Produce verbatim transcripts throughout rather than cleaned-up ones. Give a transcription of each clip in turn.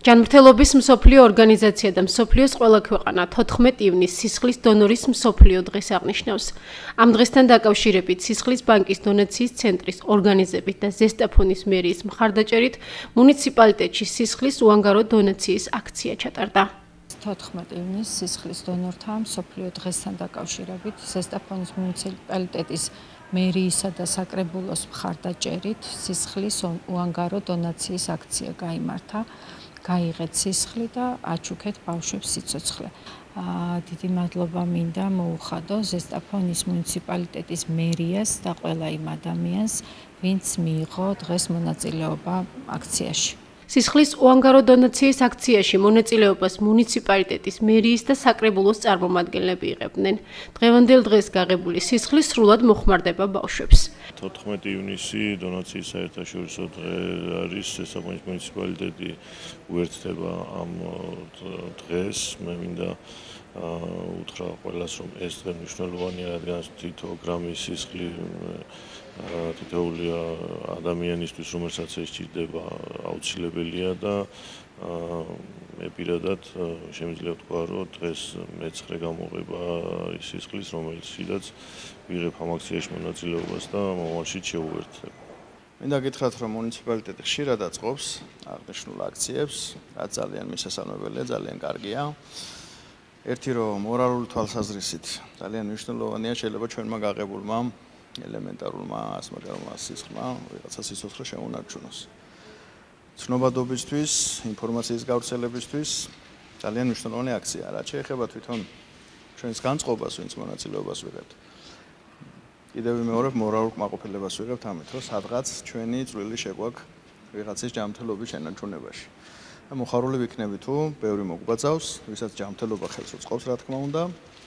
ჯანმრთელობის მსოფლიო ორგანიზაცია და მსოფლიოს ყველა ქვეყანა თოთხმეტ ივნისს სისხლის დონორის მსოფლიო დღეს აღნიშნავს. ამ დღესთან დაკავშირებით სისხლის ბანკის დონაციის ცენტრის ორგანიზებით და ზესტაფონის მერიის მხარდაჭერით მუნიციპალიტეტში სისხლის უანგარო დონაციის აქცია ჩატარდა. თოთხმეტ ივნისს სისხლის დონორთა მსოფლიო დღესთან დაკავშირებით ზესტაფონის მუნიციპალიტეტის მერიისა და საკრებულოს მხარდაჭერით სისხლის უანგარო დონაციის აქცია გაიმართა. გაიღეთ სისხლი და აჩუქეთ ბავშვებს სიცოცხლე. დიდი მადლობა მინდა მოუხადო ზესტაფონის მუნიციპალიტეტის მერიას და ყველა იმ ადამიანს, ვინც მიიღო დღეს მონაწილეობა აქციაში. სისხლის უანგარო დონაციის აქციაში მონაწილეობას მუნიციპალიტეტის მერიის და საკრებულოს წარმომადგენლები იღებდნენ. დღევანდელ დღეს გაღებული სისხლი სრულად მოხმარდება ბავშვებს. თოთხმეტი ივნისი დონაციის საერთაშორისო დღე არის. ზესტაფონის მუნიციპალიტეტი უერთდება ამ დღეს. მე მინდა უთხრა ყველას, რომ ეს დღე მნიშვნელოვანია, რადგან თითო გრამი სისხლი თითოეული ადამიანისთვის, რომელსაც ეს სჭირდება, აუცილებელია და მე პირადად შემიძლია ვთქვა, რომ დღეს მეცხრე გამოღება ის სისხლის, რომელიცაც ვიღებ ამ აქციაში მონაწილეობას და მომავალშიც შევუერთდება. მინდა გითხრათ, რომ მუნიციპალიტეტი ხშირად აწყობს აღნიშნულ აქციებს, რაც ძალიან მისასალმებელია, ძალიან კარგია. ერთი რომ მორალური თვალსაზრისით ძალიან მნიშვნელოვანია, შეიძლება ჩვენმა გაღებულმა ელემენტარულმა ასმაკარმა სისხლმა ვიღაცა სიცოცხლე შემონარჩუნოს. ცნობადობისთვის, ინფორმაციის გავრცელებისთვის ძალიან მნიშვნელოვანი აქცია. რაც შეეხება თვითონ ჩვენს განწყობას, ვინც მონაწილეობას ვიღებთ. კიდევ ვიმეორებ, მორალურ კმაყოფილებას ვიღებთ ამით, რომ სადღაც ჩვენი წვლილი შეგვაქვს ვიღაცის ჯანმრთელობის შენარჩუნებაში. მოხარული ვიქნები თუ ბევრი მოგვაწევს, ვისაც ჯანმრთელობა ხელს უწყობს, რა თქმა უნდა.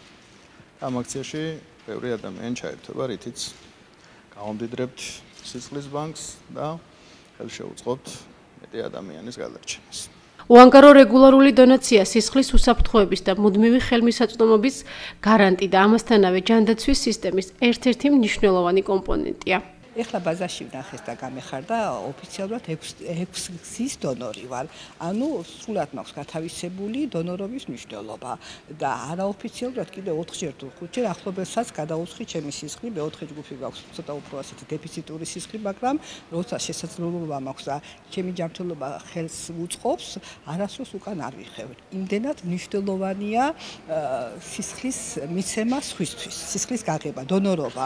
ამ აქციაში ბევრი ადამიანი ჩაერთვება, რითიც გავამდიდრებთ სისხლის ბანკს და ხელს შევუწყობთ მეტი ადამიანის გადარჩენას. უანგარო რეგულარული დონაცია სისხლის უსაფრთხოების და მუდმივი ხელმისაწვდომობის გარანტი და ამასთანავე ჯანდაცვის სისტემის ერთ-ერთი მნიშვნელოვანი კომპონენტია. ეხლა ბაზარში ვნახეს და გამეხარდა ოფიციალურად ექვსი გზის დონორი ვარ. ანუ სრულად მაქვს გათავისებული დონორობის მნიშვნელობა და არაოფიციალურად კიდევ ოთხჯერ თუ ხუთჯერ ახლობელსაც გადაუცხი ჩემი სისხლი, მეოთხე ჯგუფი მაქვს ცოტა უფრო ასეთი დეფიციტური სისხლი, მაგრამ როცა შესაძლებლობა მაქვს და ჩემი ჯანმრთელობა ხელს უწყობს, არასდროს უკან არ ვიხევ. იმდენად მნიშვნელოვანია სისხლის მიცემა სხვისთვის, სისხლის გაღება, დონორობა,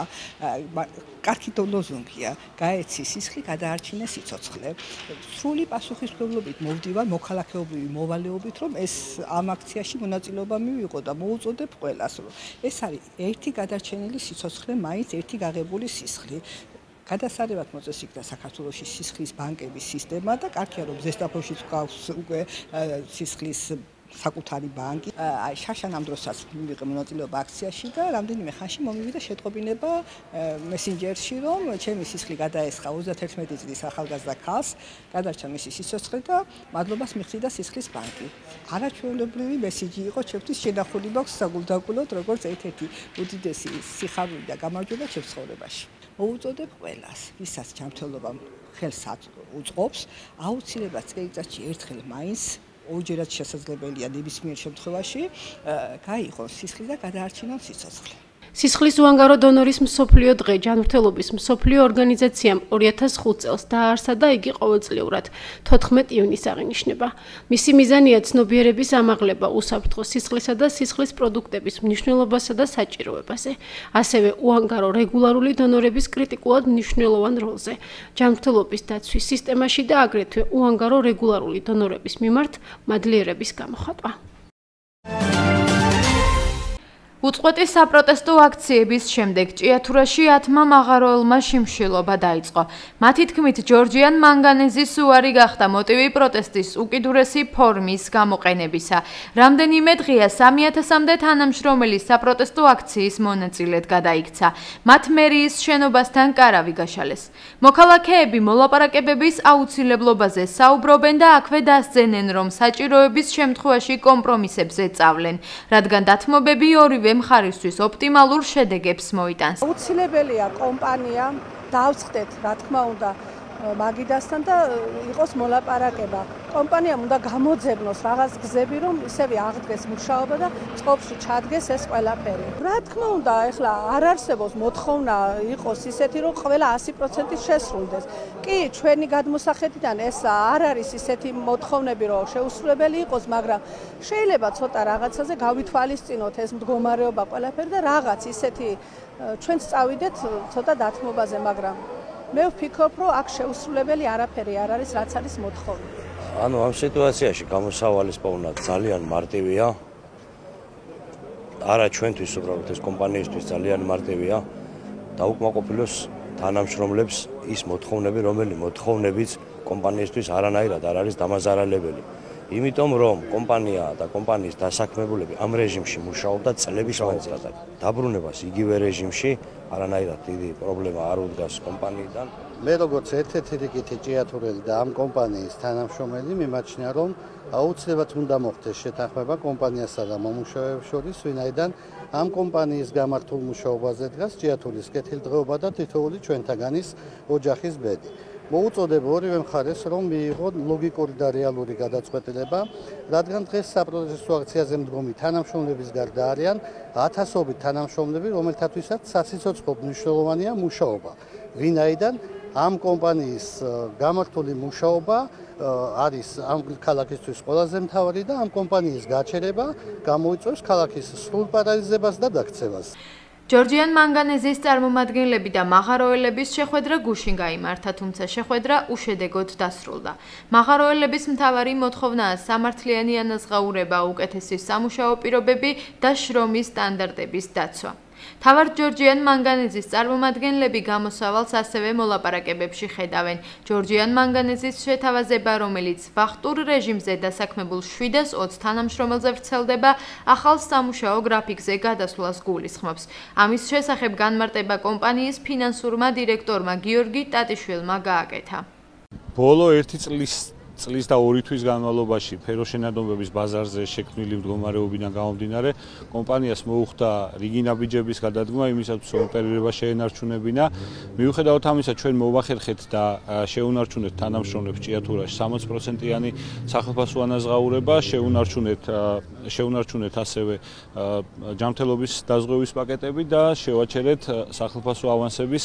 კარგი ლოზუნგია, გაეცი სისხლი, გადაარჩინე სიცოცხლე. სრული პასუხისმგებლობით მოვდივარ მოქალაქეობრივი მოვალეობით, რომ ეს ამ აქციაში მონაწილეობა მივიღო და მოუწოდებ ყველას, რომ ეს არის ერთი გადარჩენილი სიცოცხლე, მაინც ერთი გაღებული სისხლი. გადასარევად მოწესრიგდა საქართველოში სისხლის ბანკების სისტემა და კარგია, რომ ზესტაფონშიც გვაქვს უკვე სისხლის საკუთარი ბანკი. აი შაშან ამ დროსაც მივიღე მონაწილეობა აქციაში და რამდენიმე ხანში მომივიდა შეტყობინება მესენჯერში, რომ ჩემი სისხლი გადაესხა ოცდაერთმეტი წლის ახალგაზრდა ქალს, გადარჩა მისი სიცოცხლე და მადლობას მიხდიდა სისხლის ბანკი. არაჩვეულებრივი მესიჯი იყო ჩემთვის, შენახული მაქვს საგულდაგულოდ, როგორც ერთ-ერთი უდიდესი სიხარული და გამარჯვება ჩემს ცხოვრებაში. მოუწოდებ ყველას, ვისაც ჯანმრთელობა ხელს უწყობს, აუცილებლად წელიწადში ერთხელ მაინც ორჯერაც შესაძლებელია ნებისმიერ შემთხვევაში გაიღოს სისხლი და გადაარჩინონ სიცოცხლე. სისხლის უანგარო დონორის მსოფლიო დღე ჯანმრთელობის მსოფლიო ორგანიზაციამ ორი ათას ხუთ წელს დააარსა და იგი ყოველწლიურად თოთხმეტ ივნისს აღინიშნება. მისი მიზანია ცნობიერების ამაღლება უსაფრთხო სისხლისა და სისხლის პროდუქტების მნიშვნელობასა და საჭიროებაზე, ასევე უანგარო რეგულარული დონორების კრიტიკულად მნიშვნელოვან როლზე, ჯანმრთელობის დაცვის სისტემაში და აგრეთვე უანგარო რეგულარული დონორების მიმართ მადლიერების გამოხატვა. უწყვეტი საპროტესტო აქციების შემდეგ ჭიათურაში ათმა მაღაროელმა შიმშილობა დაიწყო. მათი თქმით, ჯორჯიან მანგანეზის უარი გახდა მოტივი პროტესტის უკიდურესი ფორმის გამოყენებისა. რამდენიმე დღეა სამი ათასამდე თანამშრომელი საპროტესტო აქციის მონაწილედ გადაიქცა. მათ მერიის შენობასთან კარავი გაშალეს. მოქალაქეები მოლაპარაკებების აუცილებლობაზე საუბრობენ და აქვე დასძენენ, რომ საჭიროების შემთხვევაში კომპრომისებზე წავლენ, რადგან დათმობები ორივე მხარისთვის ოპტიმალურ შედეგებს მოიტანს. აუცილებელია კომპანია დავწყდეთ, რა თქმა უნდა, მაგიდასთან და იყოს მოლაპარაკება. კომპანიამ უნდა გამოძებნოს რაღაც გზები, რომ ისევ აღდგეს მუშაობა და წყობში ჩადგეს ეს ყველაფერი. რა თქმა უნდა, ეხლა არ არსებობს მოთხოვნა იყოს ისეთი, რომ ყველა ასი პროცენტი შესრულდეს. კი, ჩვენი გადმოსახედიდან ეს არ არის ისეთი მოთხოვნები, რომ შეუსრულებელი იყოს, მაგრამ შეიძლება ცოტა რაღაცაზე გავითვალისწინოთ ეს მდგომარეობა ყველაფერი და რაღაც ისეთი ჩვენც წავიდეთ ცოტა დათმობაზე, მაგრამ მე ვფიქრობ, რომ აქ შეუსრულებელი არაფერი არ არის, რაც არის მოთხოვნა. ანუ ამ სიტუაციაში გამოსავალის პოვნა ძალიან მარტივია. არა ჩვენთვის, უბრალოდ ეს კომპანიისთვის ძალიან მარტივია. დაუკმაყოფილოს თანამშრომლებს ის მოთხოვნები, რომელი მოთხოვნებიც კომპანიისთვის არანაირად არ არის დამაზარალებელი. იმიტომ რომ კომპანია და კომპანიის დასაქმებულები ამ რეჟიმში მუშაობდა წლების მანძილზე. დაბრუნებას იგივე რეჟიმში არანაირად დიდი პრობლემა არ უდგას კომპანიიდან. მე როგორც ერთ-ერთი რიგითი ჭიათურელი და ამ კომპანიის თანამშრომელი მიმაჩნია, რომ აუცილებლად უნდა მოხდეს შეთანხმება კომპანიასა და მომუშავეებს შორის, ვინაიდან ამ კომპანიის გამართულ მუშაობაზე დგას ჭიათურის კეთილდღეობა და თითოეული ჩვენთაგანის ოჯახის ბედი. მოუწოდებ ორივე მხარეს, რომ მიიღო ლოგიკური და რეალური გადაწყვეტილება, რადგან დღეს საპროტესტო აქციაზე მდგომი თანამშრომლების გარდა არიან ათასობით თანამშრომლები, რომელთათვისაც სასიცოცხლო მნიშვნელოვანია მუშაობა. ვინაიდან ამ კომპანიის გამართული მუშაობა არის ამ ქალაქისთვის ყველაზე მთავარი და ამ კომპანიის გაჩერება გამოიწვევს ქალაქის სრულ პარალიზებას და დაქცევას. ჯორჯიან მანგანეზის წარმომადგენლები და მაღაროელების შეხვედრა გუშინ გაიმართა, თუმცა შეხვედრა უშედეგოდ დასრულდა. მაღაროელების მთავარი მოთხოვნაა სამართლიანი ანაზღაურება, უკეთესი სამუშაო პირობები და შრომის სტანდარტების დაცვა. თავად ჯორჯიან მანგანეზის წარმომადგენლები გამოსავალს ასევე მოლაპარაკებებში ხედავენ. ჯორჯიან მანგანეზის შეთავაზება, რომელიც ვახტურ რეჟიმზე დასაქმებულ შვიდას ოცი თანამშრომელზე ვრცელდება, ახალ სამუშაო გრაფიკზე გადასვლას გულისხმობს. ამის შესახებ განმარტება კომპანიის ფინანსურმა დირექტორმა გიორგი ტატიშვილმა გააკეთა. ბოლო ერთი წლის წლის და ორი თვის განმავლობაში ფეროშენადობების ბაზარზე შექმნილი მდგომარეობიდან გამომდინარე, კომპანიას მოუხდა რიგი ნაბიჯების გადადგმა იმისათვის, რომ ოპერირება შეენარჩუნებინა. მიუხედავად ამისა, ჩვენ მოვახერხეთ და შეუნარჩუნეთ თანამშრომლებს ჭიათურაში სამოცი პროცენტიანი სახელმწიფო ანაზღაურება, შეუნარჩუნეთ შეუნარჩუნეთ ასევე ჯანმრთელობის დაზღვევის პაკეტები და შევაჩერეთ სახელმწიფო ავანსების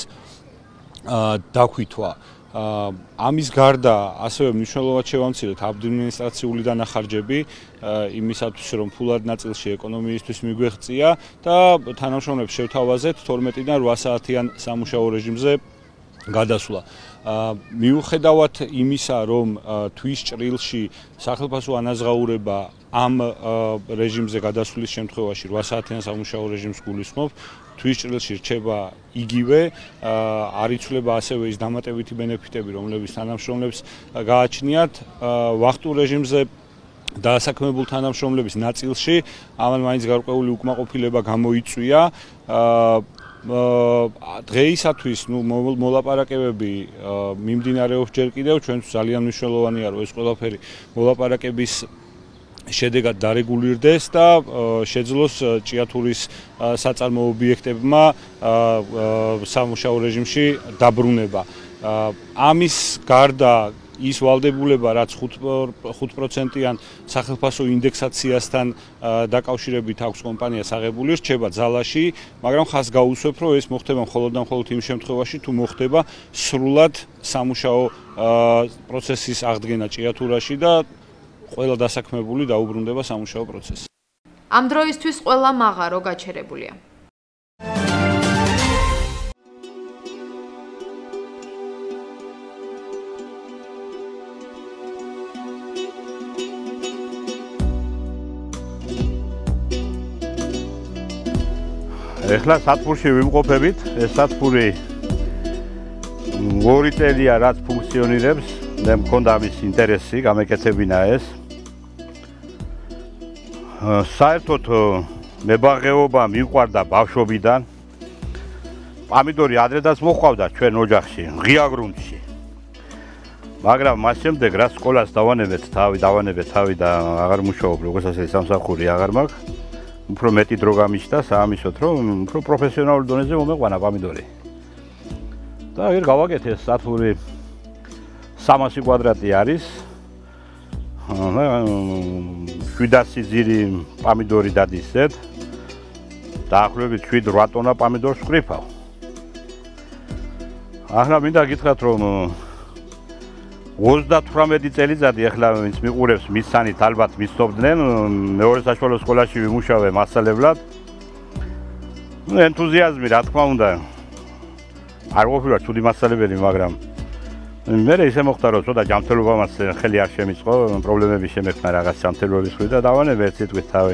დაქვითვა. ამის გარდა ასევე მნიშვნელოვნად შევამცირეთ ადმინისტრაციული დანახარჯები იმისათვის, რომ ფულად ნაწილში ეკონომიისთვის მიგვეღწია და თანამშრომლებს შევთავაზეთ თორმეტიდან რვა საათიან სამუშაო რეჟიმზე გადასვლა. მიუხედავად იმისა, რომ თვის ჭრილში სახელმწიფო ანაზღაურება ამ რეჟიმზე გადასვლის შემთხვევაში რვა საათიან სამუშაო რეჟიმს გულისხმობს, თვის ჭრილში რჩება იგივე, არ იცვლება ასევე ის დამატებითი ბენეფიტები, რომლებიც თანამშრომლებს გააჩნიათ ვახტურ რეჟიმზე დასაქმებულ თანამშრომლების ნაწილში, ამან მაინც გარკვეული უკმაყოფილება გამოიწვია. დღეისათვის ნუ მოლაპარაკებები მიმდინარეობს ჯერ კიდევ, ჩვენთვის ძალიან მნიშვნელოვანია, რომ ეს ყველაფერი მოლაპარაკების შედეგად დარეგულირდეს და შეძლოს ჭიათურის საწარმო ობიექტებმა სამუშაო რეჟიმში დაბრუნება. ამის გარდა ის ვალდებულება, რაც ხუთ პროცენტიან სახელმწიფო ინდექსაციასთან დაკავშირებით აქვს კომპანიას აღებული, რჩება ძალაში, მაგრამ ხას გაუსვებ, რომ ეს მოხდება მხოლოდ და მხოლოდ იმ შემთხვევაში, თუ მოხდება სრულად სამუშაო პროცესის აღდგენა ჭიათურაში და ყველა დასაქმებული დაუბრუნდება სამუშაო პროცესს. ამ დროისთვის ყველა მაღარო გაჩერებულია. ეხლა სათბურში ვიმყოფებით, ეს სათბური ორი წელია რაც ფუნქციონირებს, მე მქონდა ამის ინტერესი, გამეკეთებინა ეს. საერთოდ მებაღეობა მიყვარდა ბავშვობიდან. პამიდორი ადრედაც მოყვავდა ჩვენ ოჯახში, ღია გრუნტში. მაგრამ მას შემდეგ რა სკოლას დავანებეთ თავი, დავანებეთ თავი და აღარ მუშაობ, როგორც ასე სამსახური აღარ მაქვს. უფრო მეტი დრო გამიჩნდა საამისოდ, რომ უფრო პროფესიონალურ დონეზე მომეყვანა პამიდორი. და ერთ გავაკეთე სათბური სამასი კვადრატი არის. შვიდასი ძირი პამიდორი დადისეთ. დაახლოებით შვიდ რვა ტონა პამიდორს ვყრიფავ. ახლა მინდა გითხრათ რომ ოცდათვრამეტი წელიწადი ახლა ვინც მიყურებს მისცანით ალბათ მიცნობდნენ მეორე საშუალო სკოლაში ვიმუშავე მასწავლებლად. ენთუზიაზმი რა თქმა უნდა არ ყოფილა ცუდი მასწავლებელი, მაგრამ მე ისე მოხდა რომ ცოტა ჯანმრთელობამაც ხელი არ შემიწყო, პრობლემები შემექნა რაღაც ჯანმრთელობის ხვი და დავანებე ერთ სიტყვით თავი.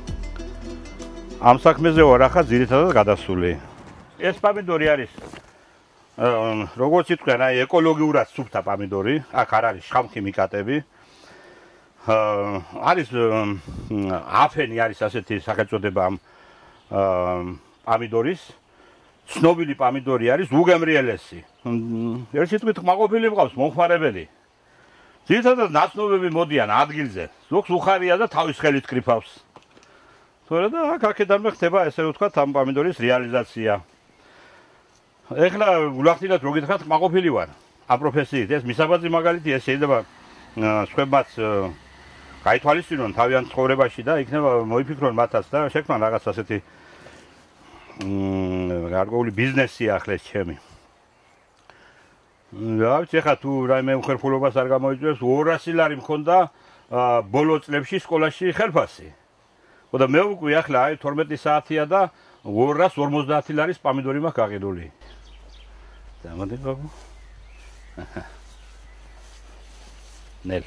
ამ საქმეზე ვარ ახლა ძირითადად გადასული. ეს პამიდორი არის როგორც იტყვიან, აი ეკოლოგიურად სუფთა პამიდორი, აქ არ არის შხამქიმიკატები. არის აფენი არის ასეთი სახელწოდება ამ პამიდორის. ცნობილი პამიდორი არის უგემრიელესი. ერთ სიტყვით ყმაყოფილი მყავს მომხმარებელი. ძირითადად ნაცნობები მოდიან ადგილზე. ზოგს უხარია და თავის ხელით კრიფავს. თორე და აქ აქედანმე ხდება ესე ვთქვათ ამ პამიდორის რეალიზაცია. ეხლა გულახდილად რო გითხრათ ყმაყოფილი ვარ ამ პროფესიით. ეს მისაბაძი მაგალითი ეს შეიძლება სხვებმაც გაითვალისწინონ თავიანთ ცხოვრებაში და იქნება მოიფიქრონ მათაც და შექმნან რაღაც ასეთი გარკვეული ბიზნესი ახლეს ჩემი. რა ვიცი ხა თუ რაიმე უხერხულობას არ გამოიწვევს ორასი ლარი მქონდა ბოლო წლებში სკოლაში ხელფასი. ხო და მე უკვე ახლა აი თორმეტი საათია და ორას ორმოცდაათი ლარის პამიდორი მაქვს გაყიდული. დამოდი ბაბუ. ნელ.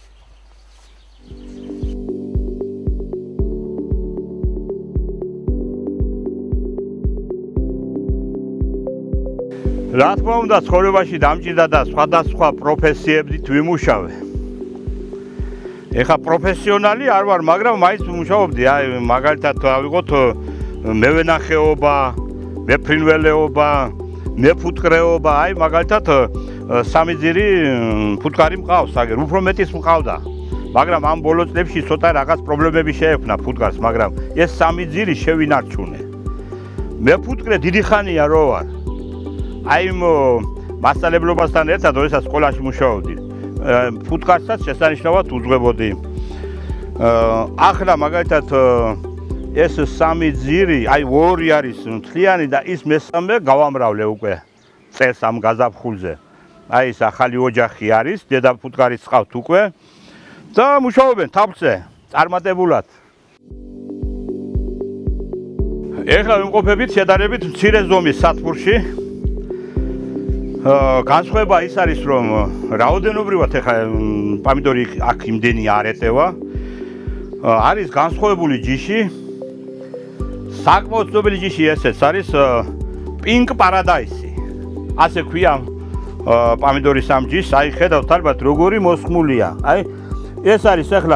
რა თქმა უნდა ცხოვრებაში დამჭირდა და სხვადასხვა პროფესიებით ვიმუშავე. ეხა პროფესიონალი არ ვარ, მაგრამ მაინც ვიმუშაობდი, აი მაგალითად ავიღოთ მევენახეობა, მეფრინველეობა, მეფუტკრეობა, აი მაგალითად სამი ძირი ფუტკარი მყავს, აგერ უფრო მეტიც მყავდა. მაგრამ ამ ბოლო წლებში ცოტა რაღაც პრობლემები შეექმნა ფუტკარს, მაგრამ ეს სამი ძირი შევინარჩუნე. მეფუტკრე დიდი ხანია რო ვარ. აი მასწავლებლობასთან ერთად როდესაც სკოლაში მუშაობდი, ფუტკარსაც შესანიშნავად უძღვებოდი. ახლა მაგალითად ეს სამი ძირი, აი ორი არის მთლიანი და ის მესამე გავამრავლე უკვე წელს ამ გაზაფხულზე. აი ეს ახალი ოჯახი არის, დედა ფუტკარიც ყავთ უკვე და მუშაობენ თაფლზე, წარმატებულად. ეხლა ვიმყოფებით შედარებით მცირე ზომის სათბურში. განსხვავება ის არის, რომ რაოდენობრივად ეხლა პამიდორი აქ იმდენი არ ეტევა. არის განსხვავებული ჯიში. საკმაოდ ცნობილი ჯიში ესეც არის პინკ პარადაისი. ასე ქვია პამიდორის ამ ჯიშს, აი ხედავთ ალბათ როგორი მოსხმულია. აი ეს არის ახლა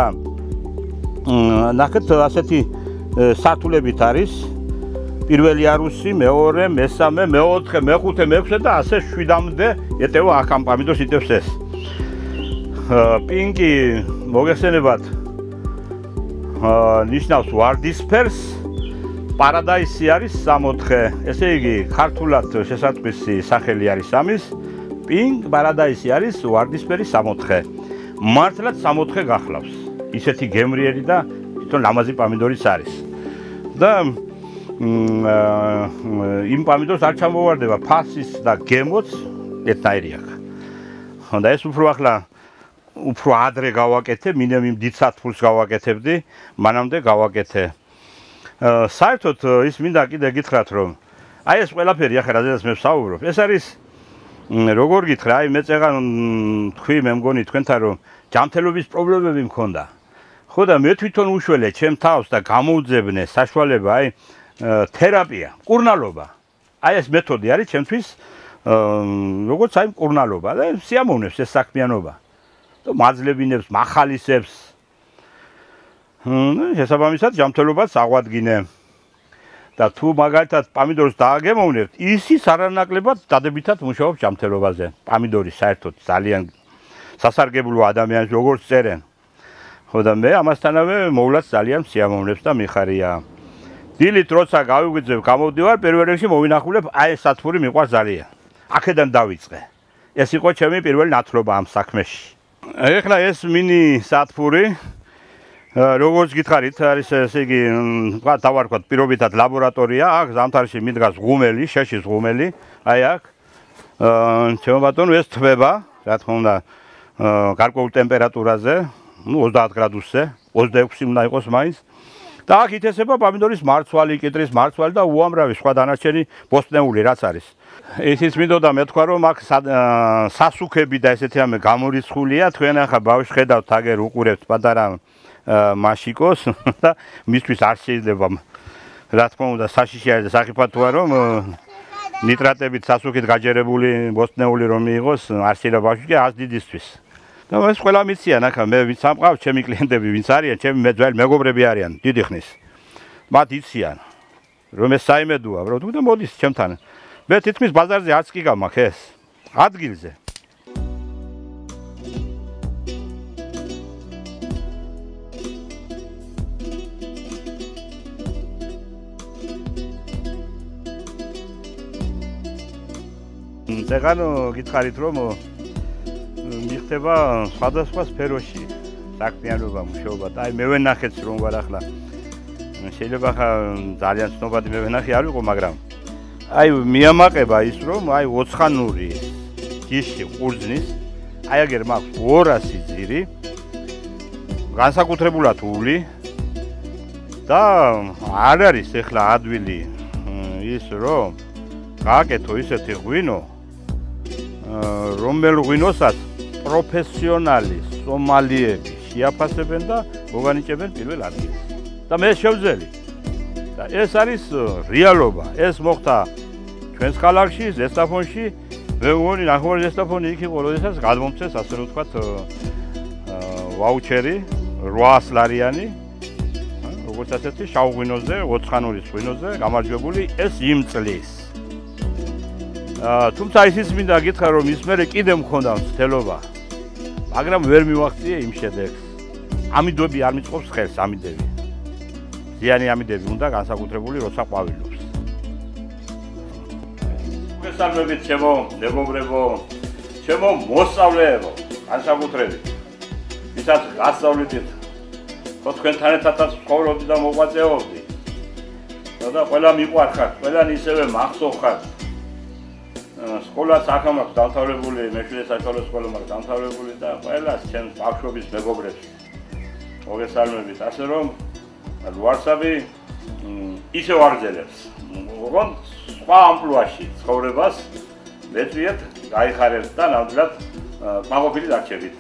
ნახეთ ასეთი სართულებით არის. პირველი არუსი, მეორე, მესამე, მეოთხე, მეხუთე, მეექვსე და ასე შვიდამდე ეტევა აქ ამ პამიდორს იტევს ეს. პინკი მოგეხსენებათ ნიშნავს ვარდისფერს, პარადაისი არის სამოთხე. ესე იგი, ქართულად შესაძყვისი სახელი არის ამის. პინკ პარადაისი არის ვარდისფერი სამოთხე. მართლაც სამოთხე გახლავს. ისეთი გემრიელი და თვითონ ლამაზი პამიდორიც არის. და იმ პამიდორს არ ჩამოვარდება ფასის და გემოც ერთნაირი აქვს. და ეს უფრო ახლა უფრო ადრე გავაკეთე, მინემ იმ დიდ სათბურს გავაკეთებდი, მანამდე გავაკეთე. საერთოდ ის მინდა კიდე გითხრათ, რომ აი ეს ყველაფერი ახლა რადგან მე ვსაუბრობ, ეს არის როგორ გითხრა, აი მე წეღან თქვი მე მგონი თქვენთან რომ ჯანმრთელობის პრობლემები მქონდა. ხო და მე თვითონ უშველე ჩემ თავს და გამოვძებნე საშუალება, აი თერაპია, მკურნალობა. აი ეს მეთოდი არის ჩემთვის როგორც აი მკურნალობა და სიამოვნებს ეს საქმიანობა. და მაძლებინებს, მახალისებს. შესაბამისად ჯანმრთელობას აღვადგინე. და თუ მაგალითად პამიდორს დააგემოვნებთ, ისიც არანაკლებად დადებითად მუშაობს ჯანმრთელობაზე. პამიდორი საერთოდ ძალიან სასარგებლო ადამიანს როგორც წერენ. ხო და მე ამასთანავე მოვლაც ძალიან სიამოვნებს და მიხარია. დილით როცა გავიგვიძებ, გამოვდივარ, პირველ რიგში მოვინახულებ, აი ეს სათბური მიყვარს ძალიან. აქედან დავიწყე. ეს იყო ჩემი პირველი ნაცვლობა ამ საქმეში. ეხლა ეს მინი სათფური როგორც გითხარით, არის ესე იგი, თქვა დავარქვათ პირობითად ლაბორატორია, აქ ზამთარში მიდგას ღუმელი, შეშის ღუმელი, აი აქ. ჩემო ბატონო, ეს თბება, რა თქმა უნდა, გარკვეულ ტემპერატურაზე, ну ოცდაათ გრადუსზე, ოცდაექვსი უნდა იყოს მაინც. და აქ ითესება პომიდორის მარცვალი, კიტრის მარცვალი და უამრავი სხვა დანარჩენი ბოსტნეული რაც არის. ისიც მინდოდა მეთქვა, რომ აქ სასუქები და ესეთი ამე გამორიცხულია, თქვენ ახლა ბავშვს ხედავთ, აგერ უყურებთ პატარა მაშიკოს და მისთვის არ შეიძლება რა თქმა უნდა საშიში არის და საფათოა რომ ნიტრატებით სასუქით გაჯერებული ბოსტნეული რომ მიიღოს არ შეიძლება ბავშვი ას დიდისთვის. და ეს ყველა მიციან ახლა მე ვინც ამყავს ჩემი კლიენტები ვინც არიან ჩემი ძველი მეგობრები არიან დიდი ხნის. მათ იციან რომ ეს საიმედოა რა თქმა უნდა მოდის ჩემთან. მე თითქმის ბაზარზე არც კი გამაქვს ეს ადგილზე. ზეგანო გითხარით რომ მიხდება სხვადასხვა სფეროში საქმიანობა მუშაობა და აი მე ვენახეთს რომ ვარ ახლა შეიძლება ხა ძალიან ცნობადი მე ვენახი არ ვიყო მაგრამ აი მიამაყება ის რომ აი ოცხანური ჯიში ყურძნის აი აგერ მაქვს ორასი ძირი განსაკუთრებულად ული და არ არის ახლა ადვილი ის რომ გააკეთო ისეთი ღვინო რომელ ღვინოსაც პროფესიონალი სომალიები შეაფასებენ და მოგანიჭებენ პირველ ადგილს. და მე შევძელი. და ეს არის რეალობა. ეს მოხდა ჩვენს ქალაქში, ზესტაფონში, მე მგონი ნახევარი ზესტაფონი იქ იყო, როდესაც გადმომცეს ასე რომ ვთქვათ ვაუჩერი რვაას ლარიანი, როგორც ასეთი შავღვინოზე, ოცხანურის ღვინოზე გამარჯვებული ეს იმ წლის. თუმცა ისიც მინდა გითხრა რომ ის მერე კიდე მქონდა მცდელობა მაგრამ ვერ მივახციე იმ შედეგს ამიდები არ მიწყობს ხელს ამიდები ზიანი ამიდები უნდა განსაკუთრებული როცა ყვავილობს მოგესალმებით ჩემო მეგობრებო ჩემო მოსწავლეებო განსაკუთრებით ვისაც გასწავლით ხო თქვენთან ერთადაც ცხოვრობდი და მოღვაწეობდი და ყველა მიყვარხართ ყველანი ისევე მახსოვხართ სკოლა საქამაკს დამთავრებული, მეშვიდე საშუალო სკოლა მაქვს დამთავრებული და ყველას ჩემს ბავშვობის მეგობრებს მოგესალმებით. ასე რომ ვარსაბი ისე ვაგრძელებს. ოღონდ სხვა ამპლუაში ცხოვრებას მეწვიეთ, გაიხარებთ და ნამდვილად კმაყოფილი დარჩებით.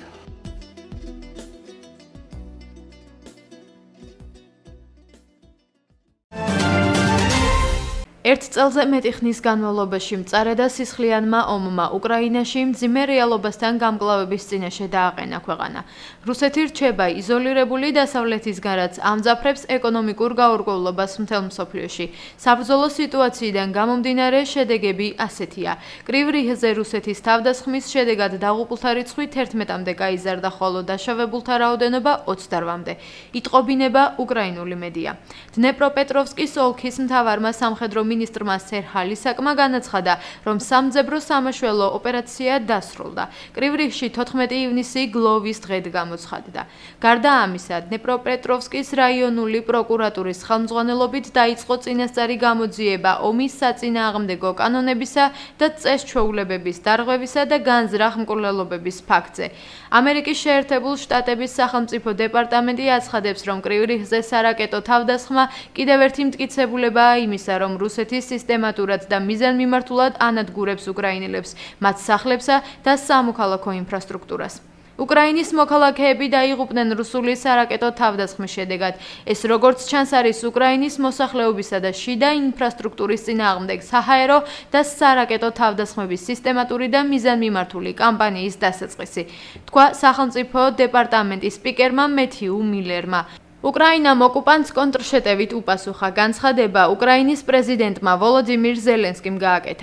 ერთ წელზე მეტი ხნის განმავლობაში მწარე და სისხლიანმა ომმა უკრაინაში მძიმე რეალობასთან გამკლავების წინაშე დააყენა ქვეყანა. რუსეთი რჩება იზოლირებული დასავლეთისგან, რაც ამძაფრებს ეკონომიკურ გაურკვევლობას მთელ მსოფლიოში. საბრძოლო სიტუაციიდან გამომდინარე შედეგები ასეთია. კრივ რიგზე რუსეთის თავდასხმის შედეგად დაღუპულთა რიცხვი თერთმეტამდე გაიზარდა, ხოლო დაშავებულთა რაოდენობა ოცდაოთხამდე. იტყობინება უკრაინული მედია. დნეპროპეტროვსკის ოლქის მთავარმა სამხედრო მინისტრმა სერჰალისაკმა განაცხადა, რომ სამძებრო სამაშველო ოპერაცია დასრულდა. კრივ რიგში თოთხმეტი ივნისი გლოვის დღედ გამოცხადდა. გარდა ამისა, დნეპროპეტროვსკის რაიონული პროკურატურის ხელმძღვანელობით დაიწყო წინასწარი გამოძიება ომის საწინააღმდეგო კანონებისა და წესჩვეულებების დარღვევისა და განზრახ მკვლელობების ფაქტზე. ამერიკის შეერთებულ შტატების სახელმწიფო დეპარტამენტი აცხადებს, რომ კრივ რიგზე სარაკეტო თავდასხმა კიდევ ერთი მტკიცებულებაა იმისა, რომ რუსეთი სისტემატურად და მიზანმიმართულად ანადგურებს უკრაინელებს, მათ სახლებსა და სამოქალაქო ინფრასტრუქტურას. უკრაინის მოქალაქეები დაიღუპნენ რუსული სარაკეტო თავდასხმის შედეგად. ეს როგორც ჩანს არის უკრაინის მოსახლეობისა და შიდა ინფრასტრუქტურის წინააღმდეგ საჰაერო და სარაკეტო თავდასხმების სისტემატური და მიზანმიმართული კამპანიის დასაწყისი, თქვა სახელმწიფო დეპარტამენტის სპიკერმა მეთიუ მილერმა. უკრაინამ ოკუპანტს კონტრშეტევით უპასუხა. განცხადება უკრაინის პრეზიდენტმა ვოლოდიმირ ზელენსკიმ გააკეთა.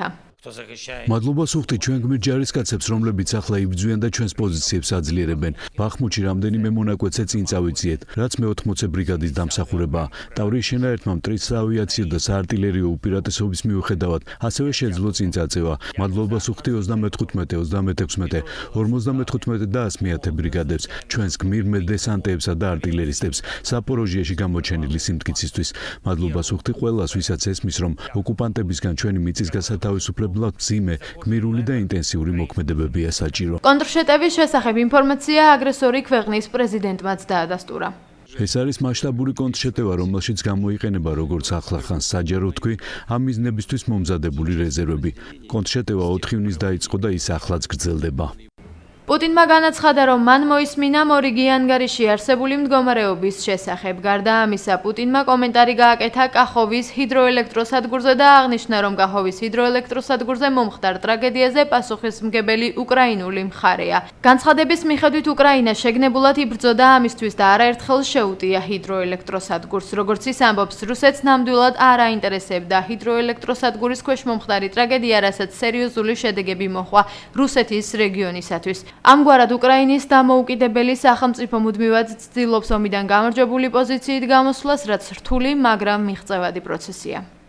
მადლობას ვუხდით ჩვენ გმირ ჯარისკაცებს, რომლებიც ახლა იბრძვიან და ჩვენს პოზიციებს აძლიერებენ. ბახმუჩი რამდენიმე მონაკვეთზე წინ წავიძიეთ, რაც მეოთხმოცე ბრიგადის დამსახურებაა. ტავრიის შენაერთმა მტრის საავიაციო და საარტილერიო უპირატესობის მიუხედავად, ასევე შეძლო წინ წაწევა. მადლობას ვუხდი ოცდამეთხუთმეტე, ოცდამეექვსმეტე, ორმოცდამეთხუთმეტე და ასი მეათე ბრიგადებს, ჩვენს გმირ დესანტებსა და არტილერისტებს საპოროჟიაში გამოჩენილი სიმტკიცისთვის. მადლობას ვუხდი ყველას, ვისაც ესმის, რომ ოკუპანტებისგან ჩვენი მიწის გასათავისუფლებლად მძიმე, გმირული და ინტენსიური მოქმედებებია საჭირო. კონტრშეტევის შესახებ ინფორმაცია აგრესორი ქვეყნის პრეზიდენტმაც დაადასტურა. ეს არის მასშტაბური კონტრშეტევა, რომელშიც გამოიყენება როგორც ახლახანს საჯარო თქვი, ამ მიზნებისთვის მომზადებული რეზერვები. კონტრშეტევა ოთხი ივნის დაიწყო და ის ახლაც გრძელდება. პუტინმა განაცხადა, რომ მან მოისმინა მორიგი ანგარიში არსებული მდგომარეობის შესახებ. გარდა ამისა, პუტინმა კომენტარი გააკეთა კახოვის ჰიდროელექტროსადგურზე და აღნიშნა, რომ კახოვის ჰიდროელექტროსადგურზე მომხდარ ტრაგედიაზე პასუხისმგებელი უკრაინული მხარეა. განცხადების მიხედვით უკრაინა შეგნებულად იბრძოდა ამისთვის და არაერთხელ შეუტია ჰიდროელექტროსადგურს. როგორც ის ამბობს, რუსეთს ნამდვილად არ აინტერესებდა ჰიდროელექტროსადგურის ქვეშ მომხდარი ტრაგედია, რასაც სერიოზული შედეგები მოჰყვა რუსეთის რეგიონისათვის. ამგვარად უკრაინის დამოუკიდებელი სახელმწიფო მუდმივად ცდილობს ომიდან გამარჯვებული პოზიციით გამოსვლას, რაც რთული, მაგრამ მიღწევადი პროცესია.